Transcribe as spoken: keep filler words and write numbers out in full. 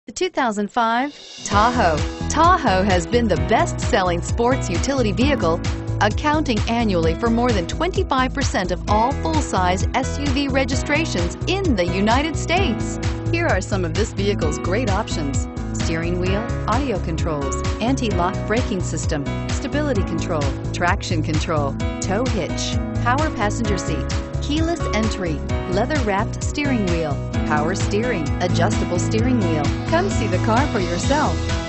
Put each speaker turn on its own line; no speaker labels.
The two thousand five Tahoe. Tahoe has been the best-selling sports utility vehicle, accounting annually for more than twenty-five percent of all full-size S U V registrations in the United States. Here are some of this vehicle's great options: steering wheel audio controls, anti-lock braking system, stability control, traction control, tow hitch, power passenger seat, keyless entry, leather-wrapped steering wheel, power steering, adjustable steering wheel. Come see the car for yourself.